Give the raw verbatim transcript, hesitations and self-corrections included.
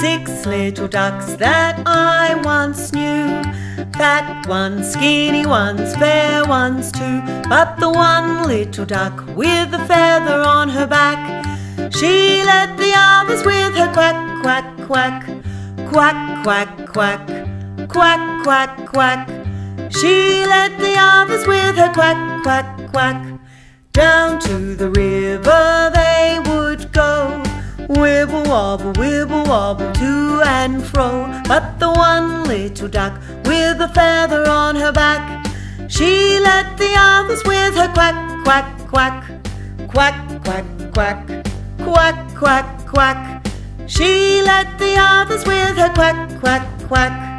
Six little ducks that I once knew, fat ones, skinny ones, fair ones too. But the one little duck with a feather on her back, she led the others with her quack, quack, quack. Quack, quack, quack, quack, quack, quack. She led the others with her quack, quack, quack. Down to the river they would go, wibble wobble, wibble wobble, to and fro. But the one little duck with a feather on her back, she led the others with her quack, quack, quack. Quack, quack, quack, quack, quack, quack. She led the others with her quack, quack, quack.